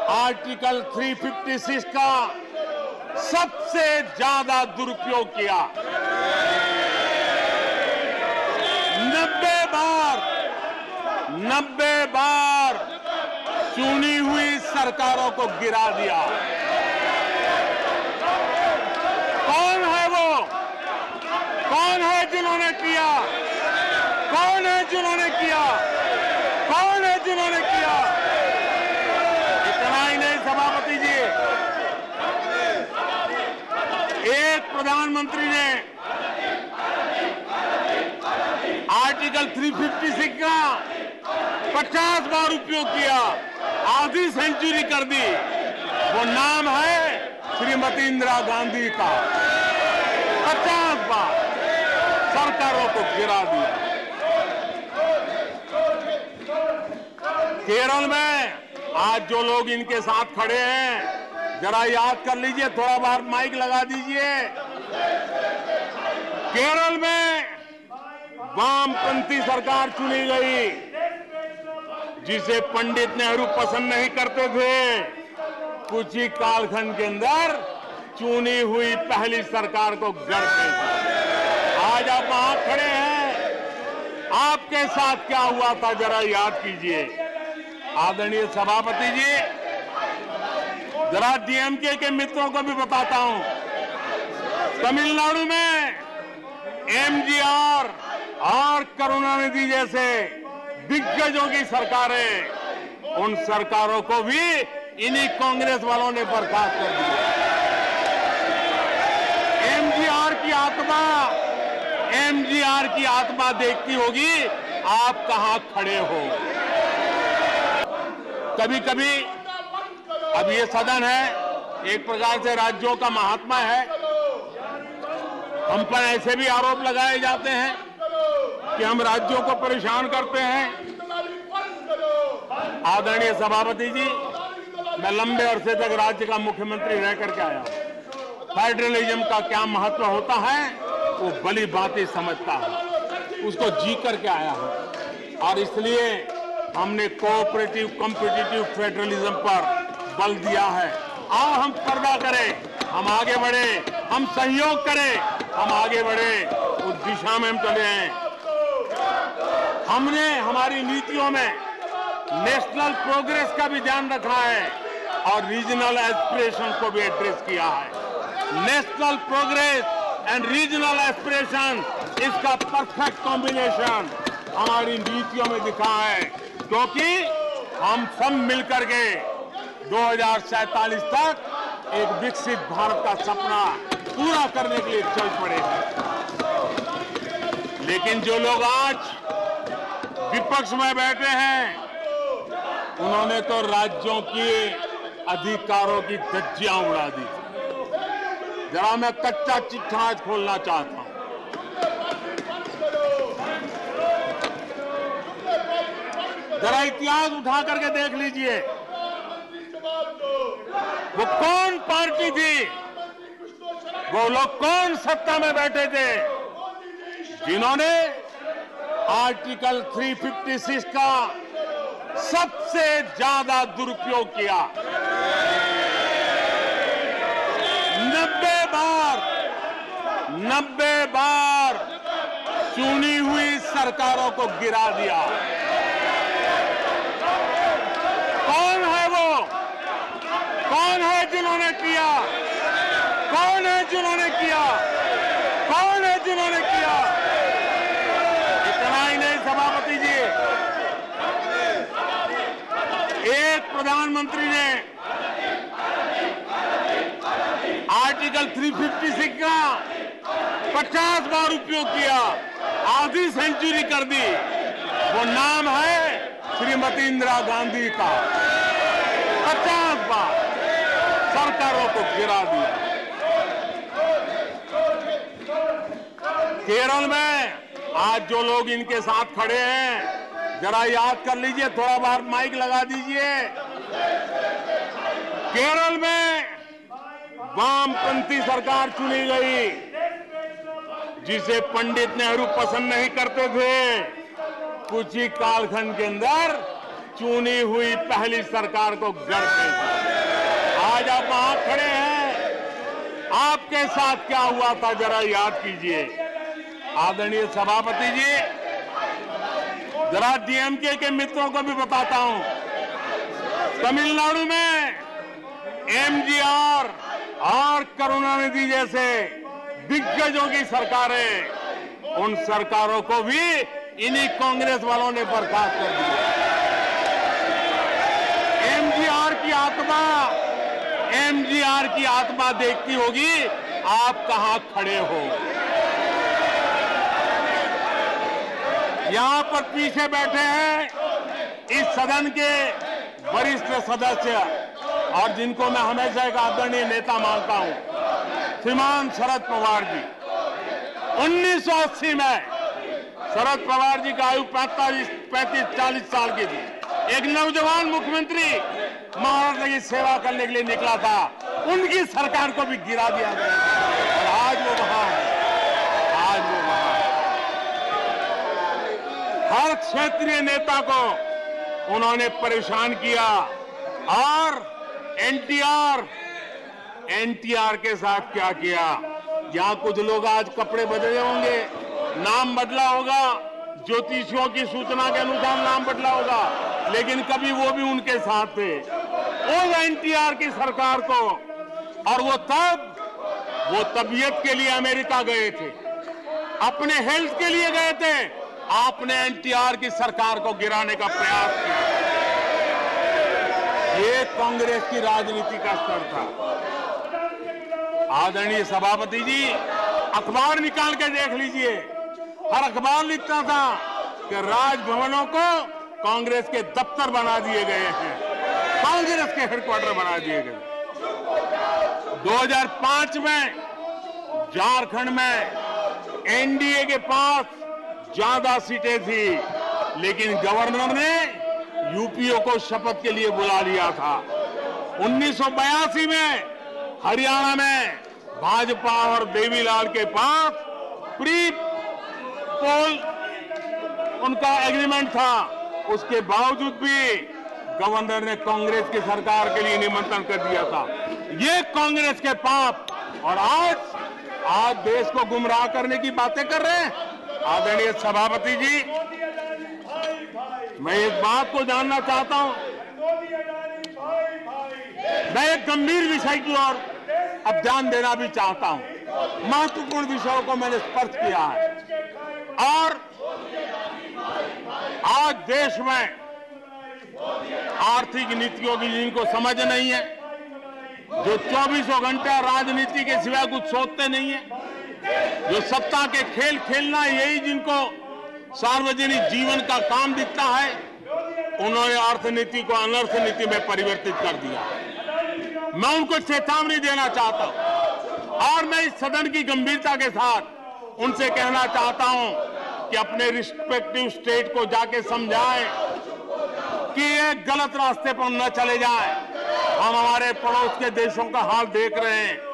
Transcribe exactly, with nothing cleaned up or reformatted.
Article तीन सौ छप्पन का सबसे ज्यादा दुरुपयोग किया। नब्बे बार नब्बे बार चुनी हुई सरकारों को गिरा दिया। कौन है वो? कौन है जिन्होंने किया? कौन है जिन्होंने किया? कौन है जिन्होंने किया? इतना ही नहीं सभापति जी, एक प्रधानमंत्री ने आर्टिकल तीन सौ छप्पन का पचास बार उपयोग किया, आधी सेंचुरी कर दी। वो नाम है श्रीमती इंदिरा गांधी का। पचास बार सरकारों को गिरा दिया। केरल में आज जो लोग इनके साथ खड़े हैं, जरा याद कर लीजिए, थोड़ा बार माइक लगा दीजिए। केरल में वामपंथी सरकार चुनी गई, जिसे पंडित नेहरू पसंद नहीं करते थे। कुछ ही कालखंड के अंदर चुनी हुई पहली सरकार को गढ़ते थे। आज आप वहां खड़े हैं, आपके साथ क्या हुआ था जरा याद कीजिए। आदरणीय सभापति जी, जरा डीएमके के मित्रों को भी बताता हूं, तमिलनाडु में एमजीआर और करुणानिधि जैसे दिग्गजों की सरकारें, उन सरकारों को भी इन्हीं कांग्रेस वालों ने बर्खास्त कर दिया। एमजीआर की आत्मा एमजीआर की आत्मा देखती होगी आप कहां खड़े हो। कभी कभी, अब ये सदन है, एक प्रकार से राज्यों का महात्मा है, हम पर ऐसे भी आरोप लगाए जाते हैं कि हम राज्यों को परेशान करते हैं। आदरणीय सभापति जी, मैं लंबे अरसे तक राज्य का मुख्यमंत्री रह करके आया हूं। फेडरलिज्म का क्या महत्व होता है वो भली भांति समझता है, उसको जी करके आया हूं। और इसलिए हमने कोऑपरेटिव कॉम्पिटिटिव फेडरलिज्म पर बल दिया है। आओ हम पर्दा करें, हम आगे बढ़े, हम सहयोग करें, हम आगे बढ़े, उस दिशा में हम चले हैं। हमने हमारी नीतियों में नेशनल प्रोग्रेस का भी ध्यान रखा है और रीजनल एस्पिरेशन को भी एड्रेस किया है। National progress and regional aspiration, इसका परफेक्ट कॉम्बिनेशन हमारी नीतियों में दिखा है, क्योंकि हम सब मिलकर के दो हजार सैंतालीस तक एक विकसित भारत का सपना पूरा करने के लिए चल पड़े हैं। लेकिन जो लोग आज विपक्ष में बैठे हैं, उन्होंने तो राज्यों के अधिकारों की धज्जियां उड़ा दी। जरा मैं कच्चा चिट्ठा आज खोलना चाहता हूं। जरा इतिहास उठा करके देख लीजिए, वो कौन पार्टी थी, वो लोग कौन सत्ता में बैठे थे, जिन्होंने आर्टिकल तीन सौ छप्पन का सबसे ज्यादा दुरुपयोग किया। नब्बे बार नब्बे बार चुनी हुई सरकारों को गिरा दिया। कौन है वो? कौन है जिन्होंने किया? कौन है जिन्होंने किया? कौन है जिन्होंने किया? इतना ही नहीं सभापति जी, एक प्रधानमंत्री ने आर्टिकल तीन सौ छप्पन का पचास बार उपयोग किया, आधी सेंचुरी कर दी। वो नाम है श्रीमती इंदिरा गांधी का। पचास बार सरकारों को गिरा दिया। केरल में आज जो लोग इनके साथ खड़े हैं, जरा याद कर लीजिए, थोड़ा बार माइक लगा दीजिए। केरल में वामपंथी सरकार चुनी गई, जिसे पंडित नेहरू पसंद नहीं करते थे। कुछ ही कालखंड के अंदर चुनी हुई पहली सरकार को गर्व है। आज आप वहां खड़े हैं, आपके साथ क्या हुआ था जरा याद कीजिए। आदरणीय सभापति जी, जरा डीएमके के मित्रों को भी बताता हूं, तमिलनाडु में एमजीआर और करुणानिधि जैसे दिग्गजों की सरकारें, उन सरकारों को भी इन्हीं कांग्रेस वालों ने बर्खास्त कर दिया। एमजीआर की आत्मा एमजीआर की आत्मा देखती होगी आप कहां खड़े हो। यहां पर पीछे बैठे हैं इस सदन के वरिष्ठ सदस्य और जिनको मैं हमेशा एक आदरणीय नेता मानता हूं, श्रीमान शरद पवार जी। उन्नीस सौ अस्सी में शरद पवार जी का आयु पैंतालीस पैंतीस चालीस साल की थी। एक नौजवान मुख्यमंत्री महाराष्ट्र की सेवा करने के लिए निकला था, उनकी सरकार को भी गिरा दिया गया और आज वो वहां है, आज वो वहां है। हर क्षेत्रीय नेता को उन्होंने परेशान किया और एनटीआर एनटीआर के साथ क्या किया। यहां कुछ लोग आज कपड़े बदले होंगे, नाम बदला होगा, ज्योतिषियों की सूचना के अनुसार नाम बदला होगा, लेकिन कभी वो भी उनके साथ थे उस एनटीआर की सरकार को। और वो तब वो तबीयत के लिए अमेरिका गए थे, अपने हेल्थ के लिए गए थे। आपने एनटीआर की सरकार को गिराने का प्रयास किया। ये कांग्रेस की राजनीति का स्तर था। आदरणीय सभापति जी, अखबार निकाल के देख लीजिए, हर अखबार लिखता था कि राजभवनों को कांग्रेस के दफ्तर बना दिए गए हैं, कांग्रेस के हेडक्वार्टर बना दिए गए। दो हज़ार पाँच में झारखंड में एनडीए के पास ज्यादा सीटें थी, लेकिन गवर्नर ने यूपीओ को शपथ के लिए बुला लिया था। उन्नीस सौ बयासी में हरियाणा में भाजपा और देवीलाल के पास प्री पोल उनका एग्रीमेंट था, उसके बावजूद भी गवर्नर ने कांग्रेस की सरकार के लिए निमंत्रण कर दिया था। ये कांग्रेस के पाप, और आज आज देश को गुमराह करने की बातें कर रहे हैं। आदरणीय सभापति जी, मैं इस बात को जानना चाहता हूं, मैं एक गंभीर विषय की ओर अब ध्यान देना भी चाहता हूं। महत्वपूर्ण विषयों को मैंने स्पर्श किया है और आज देश में आर्थिक नीतियों की जिनको समझ नहीं है, जो चौबीसों घंटे राजनीति के सिवाय कुछ सोचते नहीं है, जो सत्ता के खेल खेलना यही जिनको सार्वजनिक जीवन का काम दिखता है, उन्होंने अर्थनीति को अनर्थ नीति में परिवर्तित कर दिया। मैं उनको चेतावनी देना चाहता हूं और मैं इस सदन की गंभीरता के साथ उनसे कहना चाहता हूं कि अपने रिस्पेक्टिव स्टेट को जाके समझाएं कि ये गलत रास्ते पर न चले जाएं। हम हमारे पड़ोस के देशों का हाल देख रहे हैं,